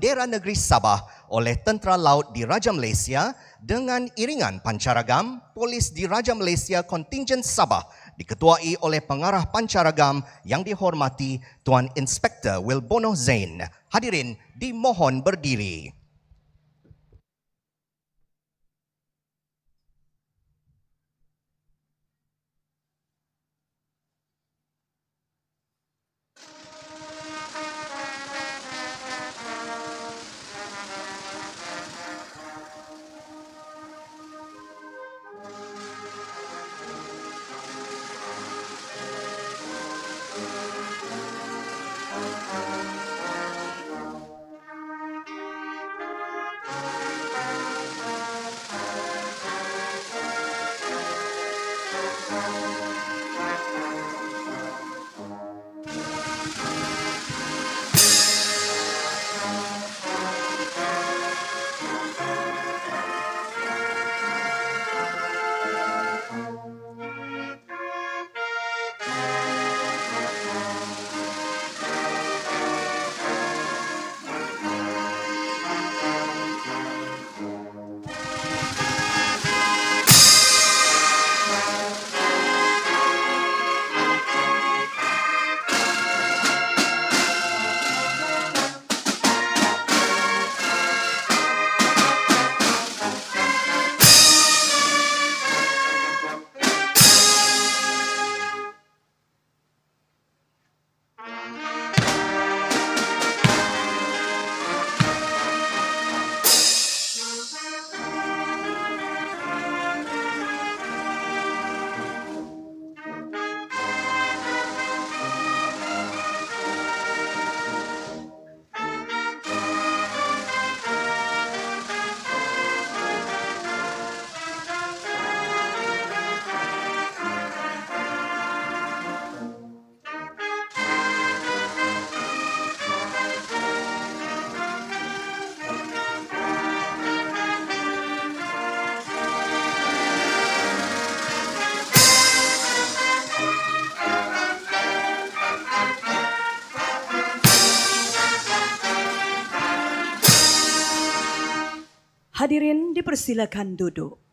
bendera negeri Sabah oleh Tentera Laut Diraja Malaysia dengan iringan pancaragam Polis Diraja Malaysia Kontingen Sabah diketuai oleh Pengarah Pancaragam yang dihormati Tuan Inspektor Wilbono Zain. Hadirin dimohon berdiri. Hadirin dipersilakan duduk.